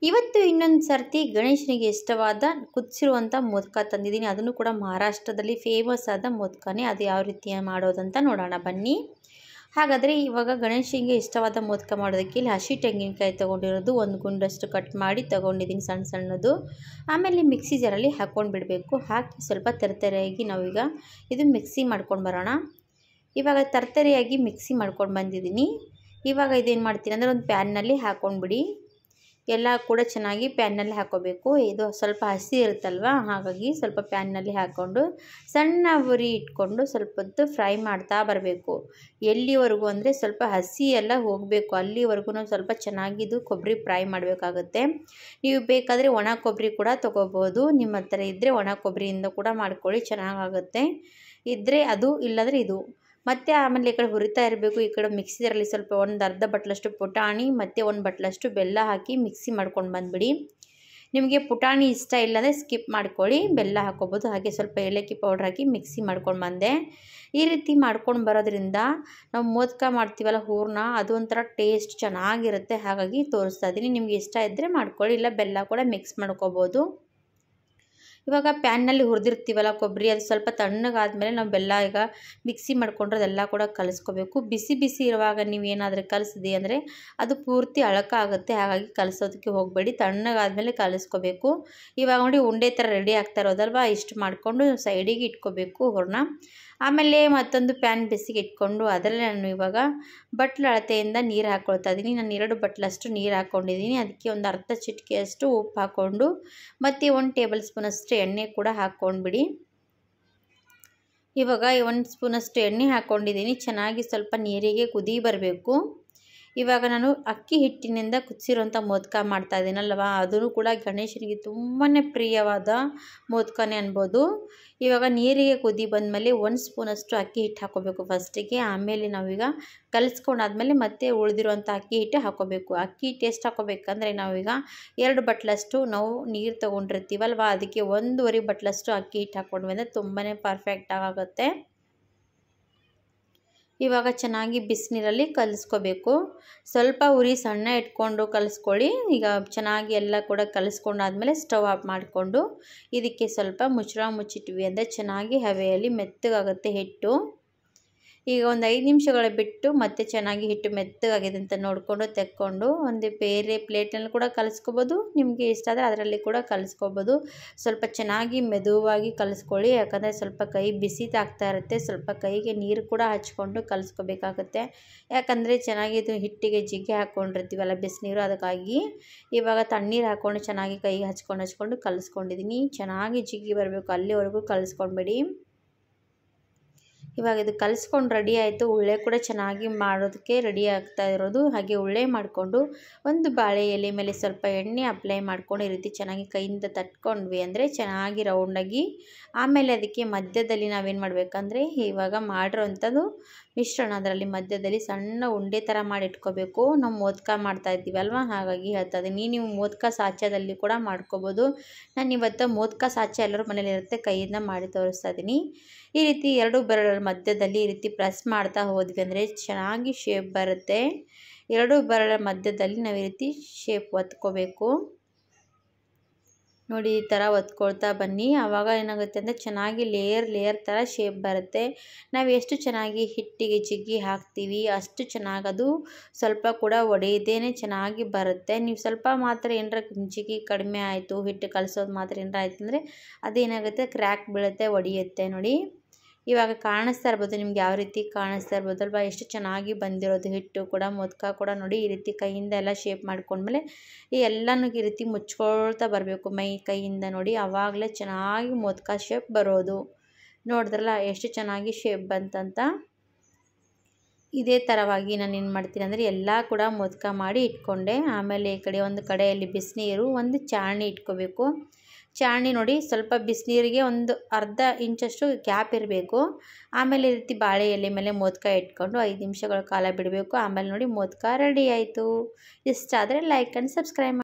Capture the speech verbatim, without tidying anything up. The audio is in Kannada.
ಇವತ್ತು ಇನ್ನೊಂದು ಸರ್ತಿ ಗಣೇಶನಿಗೆ ಇಷ್ಟವಾದ ಕುದಿಸಿರುವಂಥ ಮೋದಕ ತಂದಿದ್ದೀನಿ. ಅದನ್ನು ಕೂಡ ಮಹಾರಾಷ್ಟ್ರದಲ್ಲಿ ಫೇಮಸ್ ಆದ ಮೋದಕನೇ. ಅದು ಯಾವ ರೀತಿ ಮಾಡೋದಂತ ನೋಡೋಣ ಬನ್ನಿ. ಹಾಗಾದರೆ ಇವಾಗ ಗಣೇಶನಿಗೆ ಇಷ್ಟವಾದ ಮೋದಕ ಮಾಡೋದಕ್ಕೆ ಇಲ್ಲಿ ಹಸಿ ತೆಂಗಿನಕಾಯಿ ತೊಗೊಂಡಿರೋದು ಒಂದು ಗುಂಡಷ್ಟು ಕಟ್ ಮಾಡಿ ತೊಗೊಂಡಿದ್ದೀನಿ ಸಣ್ಣ ಸಣ್ಣದು. ಆಮೇಲೆ ಮಿಕ್ಸಿ ಜಾರಲ್ಲಿ ಹಾಕ್ಕೊಂಡು ಬಿಡಬೇಕು. ಹಾಕಿ ಸ್ವಲ್ಪ ತರತರಿಯಾಗಿ ನಾವೀಗ ಇದು ಮಿಕ್ಸಿ ಮಾಡ್ಕೊಂಡು ಬರೋಣ. ಇವಾಗ ತರತರಿಯಾಗಿ ಮಿಕ್ಸಿ ಮಾಡ್ಕೊಂಡು ಬಂದಿದ್ದೀನಿ. ಇವಾಗ ಇದೇನು ಮಾಡ್ತೀನಿ ಅಂದರೆ ಒಂದು ಪ್ಯಾನ್ನಲ್ಲಿ ಹಾಕ್ಕೊಂಡ್ಬಿಡಿ. ಎಲ್ಲ ಕೂಡ ಚೆನ್ನಾಗಿ ಪ್ಯಾನ್ನಲ್ಲಿ ಹಾಕ್ಕೋಬೇಕು. ಇದು ಸ್ವಲ್ಪ ಹಸಿ ಇರುತ್ತಲ್ವ, ಹಾಗಾಗಿ ಸ್ವಲ್ಪ ಪ್ಯಾನ್ನಲ್ಲಿ ಹಾಕ್ಕೊಂಡು ಸಣ್ಣ ಉರಿ ಇಟ್ಕೊಂಡು ಸ್ವಲ್ಪ ಹೊತ್ತು ಫ್ರೈ ಮಾಡ್ತಾ ಬರಬೇಕು. ಎಲ್ಲಿವರೆಗೂ ಅಂದರೆ ಸ್ವಲ್ಪ ಹಸಿ ಎಲ್ಲ ಹೋಗಬೇಕು, ಅಲ್ಲಿವರೆಗೂ ಸ್ವಲ್ಪ ಚೆನ್ನಾಗಿದ್ದು ಕೊಬ್ಬರಿ ಫ್ರೈ ಮಾಡಬೇಕಾಗುತ್ತೆ. ನೀವು ಬೇಕಾದರೆ ಒಣ ಕೊಬ್ಬರಿ ಕೂಡ ತೊಗೋಬೋದು. ನಿಮ್ಮ ಹತ್ರ ಇದ್ದರೆ ಒಣ ಕೊಬ್ಬರಿಯಿಂದ ಕೂಡ ಮಾಡ್ಕೊಳ್ಳಿ, ಚೆನ್ನಾಗಾಗುತ್ತೆ. ಇದ್ದರೆ ಅದು, ಇಲ್ಲಾಂದರೆ ಇದು. ಮತ್ತು ಆಮೇಲೆ ಈ ಕಡೆ ಹುರಿತಾ ಇರಬೇಕು. ಈ ಕಡೆ ಮಿಕ್ಸಿ ಜಾರಲ್ಲಿ ಸ್ವಲ್ಪ ಒಂದು ಅರ್ಧ ಬಟ್ಲಷ್ಟು ಪುಟಾಣಿ ಮತ್ತು ಒಂದು ಬಟ್ಲಷ್ಟು ಬೆಲ್ಲ ಹಾಕಿ ಮಿಕ್ಸಿ ಮಾಡ್ಕೊಂಡು ಬಂದುಬಿಡಿ. ನಿಮಗೆ ಪುಟಾಣಿ ಇಷ್ಟ ಇಲ್ಲಾಂದರೆ ಸ್ಕಿಪ್ ಮಾಡ್ಕೊಳ್ಳಿ, ಬೆಲ್ಲ ಹಾಕ್ಕೋಬೋದು. ಹಾಗೆ ಸ್ವಲ್ಪ ಏಲಕ್ಕಿ ಪೌಡ್ರ್ ಹಾಕಿ ಮಿಕ್ಸಿ ಮಾಡ್ಕೊಂಡು ಬಂದೆ. ಈ ರೀತಿ ಮಾಡ್ಕೊಂಡು ಬರೋದ್ರಿಂದ ನಾವು ಮೋದಕ ಮಾಡ್ತೀವಲ್ಲ ಹೂರಣ, ಅದು ಒಂಥರ ಟೇಸ್ಟ್ ಚೆನ್ನಾಗಿರುತ್ತೆ. ಹಾಗಾಗಿ ತೋರಿಸ್ತಾ ಇದ್ದೀನಿ. ನಿಮಗೆ ಇಷ್ಟ ಇದ್ದರೆ ಮಾಡ್ಕೊಳ್ಳಿ, ಇಲ್ಲ ಬೆಲ್ಲ ಕೂಡ ಮಿಕ್ಸ್ ಮಾಡ್ಕೋಬೋದು. ಇವಾಗ ಪ್ಯಾನ್ನಲ್ಲಿ ಹುರಿದಿರ್ತೀವಲ್ಲ ಕೊಬ್ಬರಿ, ಅದು ಸ್ವಲ್ಪ ತಣ್ಣಗಾದ್ಮೇಲೆ ನಾವು ಬೆಲ್ಲ ಈಗ ಮಿಕ್ಸಿ ಮಾಡ್ಕೊಂಡ್ರೆ ಅದೆಲ್ಲ ಕೂಡ ಕಲಿಸ್ಕೋಬೇಕು. ಬಿಸಿ ಬಿಸಿ ಇರುವಾಗ ನೀವು ಏನಾದರೂ ಕಲಿಸಿದೆ ಅಂದರೆ ಅದು ಪೂರ್ತಿ ಅಳಕ ಆಗುತ್ತೆ. ಹಾಗಾಗಿ ಕಲಿಸೋದಕ್ಕೆ ಹೋಗಬೇಡಿ, ತಣ್ಣಗಾದ್ಮೇಲೆ ಕಲಿಸ್ಕೋಬೇಕು. ಇವಾಗ ನೋಡಿ ಉಂಡೆ ಥರ ರೆಡಿ ಆಗ್ತಾ ಇರೋದಲ್ವ, ಇಷ್ಟು ಮಾಡಿಕೊಂಡು ಸೈಡಿಗೆ ಇಟ್ಕೋಬೇಕು ಹೂರಣ. ಆಮೇಲೆ ಮತ್ತೊಂದು ಪ್ಯಾನ್ ಬಿಸಿಗೆ ಇಟ್ಕೊಂಡು ಅದರಲ್ಲಿ ನಾನು ಇವಾಗ ಬಟ್ಲು ಅಳತೆಯಿಂದ ನೀರು ಹಾಕ್ಕೊಳ್ತಾ ಇದ್ದೀನಿ. ನಾನು ಎರಡು ಬಟ್ಲಷ್ಟು ನೀರು ಹಾಕ್ಕೊಂಡಿದ್ದೀನಿ. ಅದಕ್ಕೆ ಒಂದು ಅರ್ಧ ಚಿಟಿಕೆಯಷ್ಟು ಉಪ್ಪು ಹಾಕ್ಕೊಂಡು ಮತ್ತು ಒಂದು ಟೇಬಲ್ ಸ್ಪೂನಷ್ಟು ಎಣ್ಣೆ ಕೂಡ ಹಾಕ್ಕೊಂಡ್ಬಿಡಿ. ಇವಾಗ ಒಂದು ಸ್ಪೂನಷ್ಟು ಎಣ್ಣೆ ಹಾಕ್ಕೊಂಡಿದ್ದೀನಿ. ಚೆನ್ನಾಗಿ ಸ್ವಲ್ಪ ನೀರಿಗೆ ಕುದಿ ಬರಬೇಕು. ಇವಾಗ ನಾನು ಅಕ್ಕಿ ಹಿಟ್ಟಿನಿಂದ ಕುದಿಸಿರುವಂಥ ಮೋದಕ ಮಾಡ್ತಾ ಇದ್ದೀನಲ್ವ, ಅದೂ ಕೂಡ ಗಣೇಶನಿಗೆ ತುಂಬಾ ಪ್ರಿಯವಾದ ಮೋದಕನೇ ಅನ್ಬೋದು. ಇವಾಗ ನೀರಿಗೆ ಕುದಿ ಬಂದಮೇಲೆ ಒಂದು ಸ್ಪೂನಷ್ಟು ಅಕ್ಕಿ ಹಿಟ್ಟು ಹಾಕ್ಕೋಬೇಕು ಫಸ್ಟಿಗೆ. ಆಮೇಲೆ ನಾವೀಗ ಕಲಿಸ್ಕೊಂಡಾದ್ಮೇಲೆ ಮತ್ತೆ ಉಳಿದಿರುವಂಥ ಅಕ್ಕಿ ಹಿಟ್ಟು ಹಾಕ್ಕೋಬೇಕು. ಅಕ್ಕಿ ಹಿಟ್ಟು ಎಷ್ಟು ಹಾಕ್ಕೋಬೇಕಂದ್ರೆ ನಾವೀಗ ಎರಡು ಬಟ್ಲಷ್ಟು ನಾವು ನೀರು ತೊಗೊಂಡಿರ್ತೀವಲ್ವ, ಅದಕ್ಕೆ ಒಂದೂವರೆ ಬಟ್ಲಷ್ಟು ಅಕ್ಕಿ ಹಿಟ್ಟು ಹಾಕ್ಕೊಂಡ್ವಿ ಅಂದರೆ ತುಂಬಾ ಪರ್ಫೆಕ್ಟಾಗಿ ಆಗುತ್ತೆ. ಇವಾಗ ಚೆನ್ನಾಗಿ ಬಿಸಿನೀರಲ್ಲಿ ಕಲಿಸ್ಕೋಬೇಕು. ಸ್ವಲ್ಪ ಉರಿ ಸಣ್ಣ ಇಟ್ಕೊಂಡು ಕಲಿಸ್ಕೊಳ್ಳಿ. ಈಗ ಚೆನ್ನಾಗಿ ಎಲ್ಲ ಕೂಡ ಕಲಿಸ್ಕೊಂಡಾದ್ಮೇಲೆ ಸ್ಟವ್ ಆಫ್ ಮಾಡಿಕೊಂಡು ಇದಕ್ಕೆ ಸ್ವಲ್ಪ ಮುಚ್ಚಳ ಮುಚ್ಚಿಟ್ವಿ ಅಂದರೆ ಚೆನ್ನಾಗಿ ಹವೆಯಲ್ಲಿ ಮೆತ್ತಗಾಗುತ್ತೆ ಹಿಟ್ಟು. ಈಗ ಒಂದು ಐದು ನಿಮಿಷಗಳ ಬಿಟ್ಟು ಮತ್ತೆ ಚೆನ್ನಾಗಿ ಹಿಟ್ಟು ಮೆತ್ತಗಾಗಿದೆ ಅಂತ ನೋಡಿಕೊಂಡು ತೆಕ್ಕೊಂಡು ಒಂದು ಬೇರೆ ಪ್ಲೇಟ್ನಲ್ಲಿ ಕೂಡ ಕಲಿಸ್ಕೋಬೋದು. ನಿಮಗೆ ಇಷ್ಟ ಆದರೆ ಅದರಲ್ಲಿ ಕೂಡ ಕಲಿಸ್ಕೋಬೋದು. ಸ್ವಲ್ಪ ಚೆನ್ನಾಗಿ ಮೆದುವಾಗಿ ಕಲಿಸ್ಕೊಳ್ಳಿ, ಯಾಕಂದರೆ ಸ್ವಲ್ಪ ಕೈ ಬಿಸಿ ತಾಗ್ತಾ ಇರುತ್ತೆ. ಸ್ವಲ್ಪ ಕೈಗೆ ನೀರು ಕೂಡ ಹಚ್ಕೊಂಡು ಕಲಿಸ್ಕೋಬೇಕಾಗುತ್ತೆ. ಯಾಕಂದರೆ ಚೆನ್ನಾಗಿ ಇದು ಹಿಟ್ಟಿಗೆ ಜಿಗ್ಗೆ ಹಾಕ್ಕೊಂಡಿರ್ತೀವಲ್ಲ ಬಿಸಿನೀರು, ಅದಕ್ಕಾಗಿ ಇವಾಗ ತಣ್ಣೀರು ಹಾಕ್ಕೊಂಡು ಚೆನ್ನಾಗಿ ಕೈಗೆ ಹಚ್ಕೊಂಡು ಹಚ್ಕೊಂಡು ಕಲಿಸ್ಕೊಂಡಿದ್ದೀನಿ. ಚೆನ್ನಾಗಿ ಜಿಗ್ಗಿ ಬರಬೇಕು, ಅಲ್ಲಿವರೆಗೂ ಕಲಿಸ್ಕೊಂಡ್ಬಿಡಿ. ಇವಾಗ ಇದು ಕಲಿಸ್ಕೊಂಡು ರೆಡಿ ಆಯಿತು. ಉಳ್ಳೆ ಕೂಡ ಚೆನ್ನಾಗಿ ಮಾಡೋದಕ್ಕೆ ರೆಡಿ ಆಗ್ತಾ ಇರೋದು. ಹಾಗೆ ಉಳ್ಳೆ ಮಾಡಿಕೊಂಡು ಒಂದು ಬಾಳೆ ಎಲೆ ಮೇಲೆ ಸ್ವಲ್ಪ ಎಣ್ಣೆ ಅಪ್ಲೈ ಮಾಡ್ಕೊಂಡು ಈ ರೀತಿ ಚೆನ್ನಾಗಿ ಕೈಯಿಂದ ತಟ್ಕೊಂಡ್ವಿ ಅಂದರೆ ಚೆನ್ನಾಗಿ ರೌಂಡಾಗಿ. ಆಮೇಲೆ ಅದಕ್ಕೆ ಮಧ್ಯದಲ್ಲಿ ನಾವೇನು ಮಾಡಬೇಕಂದ್ರೆ ಇವಾಗ ಮಾಡಿರೋವಂಥದ್ದು ಮಿಶ್ರಣ, ಅದರಲ್ಲಿ ಮಧ್ಯದಲ್ಲಿ ಸಣ್ಣ ಉಂಡೆ ಥರ ಮಾಡಿ ಇಟ್ಕೋಬೇಕು. ನಾವು ಮೋದಕ ಮಾಡ್ತಾ ಇದ್ದೀವಲ್ವ, ಹಾಗಾಗಿ ಹೇಳ್ತಾ ಇದ್ದೀನಿ. ನೀವು ಮೋದಕ ಸಾಚದಲ್ಲಿ ಕೂಡ ಮಾಡ್ಕೋಬೋದು. ನಾನು ಇವತ್ತು ಮೋದಕ ಸಾಚ ಎಲ್ಲರ ಮನೇಲಿ ಇರುತ್ತೆ, ಕೈಯಿಂದ ಮಾಡಿ ತೋರಿಸ್ತಾ ಇದ್ದೀನಿ. ಈ ರೀತಿ ಎರಡು ಬೆರಳ ಮಧ್ಯದಲ್ಲಿ ಈ ರೀತಿ ಪ್ರೆಸ್ ಮಾಡ್ತಾ ಹೋದ್ವಿ ಅಂದರೆ ಚೆನ್ನಾಗಿ ಶೇಪ್ ಬರುತ್ತೆ. ಎರಡು ಬೆರಳ ಮಧ್ಯದಲ್ಲಿ ನಾವು ಈ ರೀತಿ ಶೇಪ್ ಒತ್ಕೋಬೇಕು. ನೋಡಿ ಈ ಥರ ಒತ್ಕೊಳ್ತಾ ಬನ್ನಿ. ಆವಾಗ ಏನಾಗುತ್ತೆ ಅಂದರೆ ಚೆನ್ನಾಗಿ ಲೇಯರ್ ಲೇಯರ್ ಥರ ಶೇಪ್ ಬರುತ್ತೆ. ನಾವು ಎಷ್ಟು ಚೆನ್ನಾಗಿ ಹಿಟ್ಟಿಗೆ ಜಿಗ್ಗಿ ಹಾಕ್ತೀವಿ ಅಷ್ಟು ಚೆನ್ನಾಗಿ ಅದು ಸ್ವಲ್ಪ ಕೂಡ ಒಡೆಯದೇನೆ ಚೆನ್ನಾಗಿ ಬರುತ್ತೆ. ನೀವು ಸ್ವಲ್ಪ ಮಾತ್ರ ಏನರ ಜಿಗ್ಗಿ ಕಡಿಮೆ ಆಯಿತು, ಹಿಟ್ಟು ಕಲಿಸೋದು ಮಾತ್ರ ಏನರ ಆಯ್ತು ಅಂದರೆ ಅದೇನಾಗುತ್ತೆ ಕ್ರ್ಯಾಕ್ ಬೀಳುತ್ತೆ, ಒಡೆಯುತ್ತೆ. ನೋಡಿ ಇವಾಗ ಕಾಣಿಸ್ತಾ ಇರ್ಬೋದು ನಿಮ್ಗೆ, ಯಾವ ರೀತಿ ಕಾಣಿಸ್ತಾ ಇರ್ಬೋದಲ್ವ, ಎಷ್ಟು ಚೆನ್ನಾಗಿ ಬಂದಿರೋದು ಹಿಟ್ಟು ಕೂಡ. ಮೋದಕ ಕೂಡ ನೋಡಿ ಈ ರೀತಿ ಕೈಯಿಂದ ಎಲ್ಲ ಶೇಪ್ ಮಾಡ್ಕೊಂಡ್ಮೇಲೆ ಈ ಎಲ್ಲನೂ ಈ ರೀತಿ ಮುಚ್ಕೊಳ್ತಾ ಬರಬೇಕು ಮೈ ಕೈಯಿಂದ. ನೋಡಿ ಆವಾಗಲೇ ಚೆನ್ನಾಗಿ ಮೋದಕ ಶೇಪ್ ಬರೋದು. ನೋಡಿದ್ರಲ್ಲ ಎಷ್ಟು ಚೆನ್ನಾಗಿ ಶೇಪ್ ಬಂತಂತ. ಇದೇ ಥರವಾಗಿ ನಾನು ಏನು ಮಾಡ್ತೀನಿ ಅಂದರೆ ಎಲ್ಲ ಕೂಡ ಮೋದಕ ಮಾಡಿ ಇಟ್ಕೊಂಡೆ. ಆಮೇಲೆ ಈ ಕಡೆ ಒಂದು ಕಡೆಯಲ್ಲಿ ಬಿಸಿನೀರು, ಒಂದು ಚಾಣಿ ಇಟ್ಕೋಬೇಕು. ಚಾಣಿ ನೋಡಿ ಸ್ವಲ್ಪ ಬಿಸಿನೀರಿಗೆ ಒಂದು ಅರ್ಧ ಇಂಚಷ್ಟು ಗ್ಯಾಪ್ ಇರಬೇಕು. ಆಮೇಲೆ ಈ ರೀತಿ ಬಾಳೆ ಎಲೆ ಮೇಲೆ ಮೋದಕ ಇಟ್ಕೊಂಡು ಐದು ನಿಮಿಷಗಳ ಕಾಲ ಬಿಡಬೇಕು. ಆಮೇಲೆ ನೋಡಿ ಮೋದಕ ರೆಡಿ ಆಯಿತು. ಇಷ್ಟ ಆದರೆ ಲೈಕ್ ಆ್ಯಂಡ್ ಸಬ್ಸ್ಕ್ರೈಬ್ ಮಾಡಿ.